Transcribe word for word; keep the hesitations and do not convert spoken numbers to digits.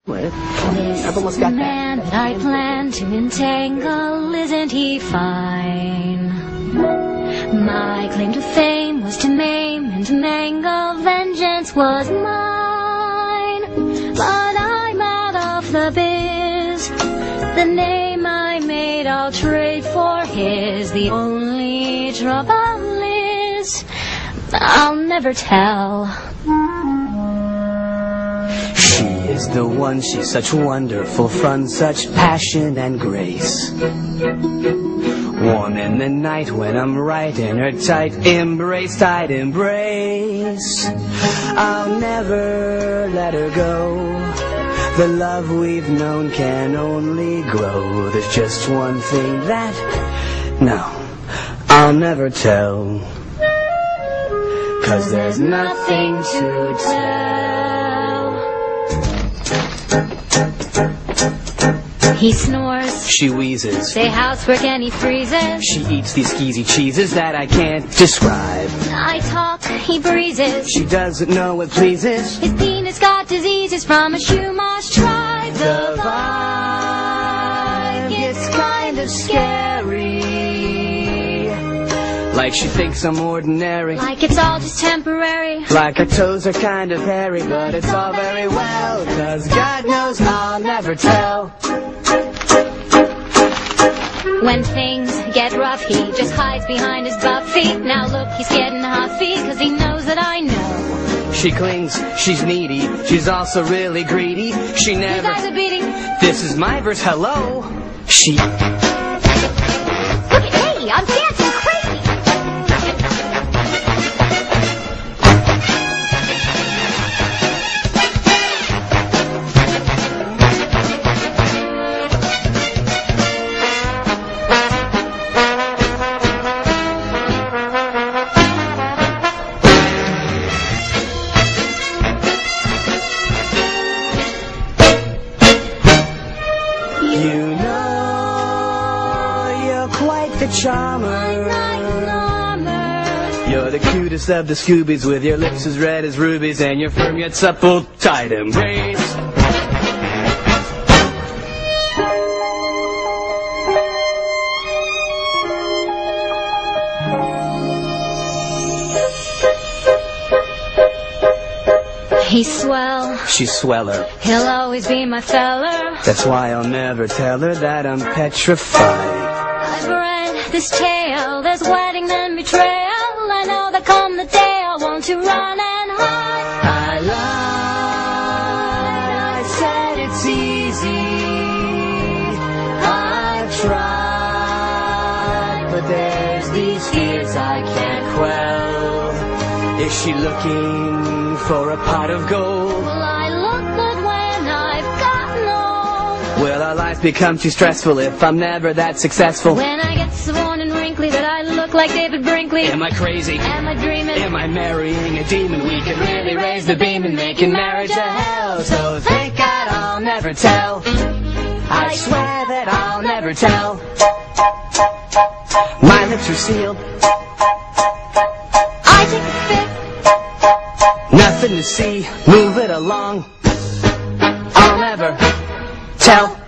With. This I've almost got man that. that I plan to entangle, isn't he fine? My claim to fame was to maim and to mangle, vengeance was mine. But I'm out of the biz, the name I made I'll trade for his. The only trouble is, I'll never tell. She is the one, she's such wonderful fun, such passion and grace. Warm in the night when I'm right in her tight embrace, tight embrace. I'll never let her go. The love we've known can only grow. There's just one thing that, no, I'll never tell. 'Cause there's nothing to tell. He snores, She wheezes, say housework and he freezes. she eats these skeezy cheeses that I can't describe. I talk, he breezes, She doesn't know what pleases. his penis got diseases from a Shumash tribe. The vibe gets kind of scary, like she thinks I'm ordinary, Like it's all just temporary. like her toes are kind of hairy. But it's all very well, 'cause God knows I'll never tell. When things get rough, he just hides behind his buff feet. Now look, he's getting huffy, 'cause he knows that I know. She clings, she's needy, she's also really greedy. She His never, eyes are beating. this is my verse, hello. She, Look at me, I'm dancing crazy. you know, you're quite the charmer. You're the cutest of the Scoobies, with your lips as red as rubies and your firm yet supple tight embrace. He's swell, She's sweller, he'll always be my feller. that's why I'll never tell her that I'm petrified. I've read this tale, there's wedding then betrayal. I know that come the day I want to run and hide. I lied, I said it's easy, I've tried, but there's these fears I can't quell. Is she looking for a pot of gold? Will I look good when I've gotten old? Will our life become too stressful if I'm never that successful? When I get so worn and wrinkly that I look like David Brinkley. Am I crazy? Am I dreaming? Am I marrying a demon? We can really raise the beam and making marriage a hell. So thank God I'll never tell. I swear that I'll never tell. My lips are sealed, I take the fifth. nothing to see, move it along. I'll never tell.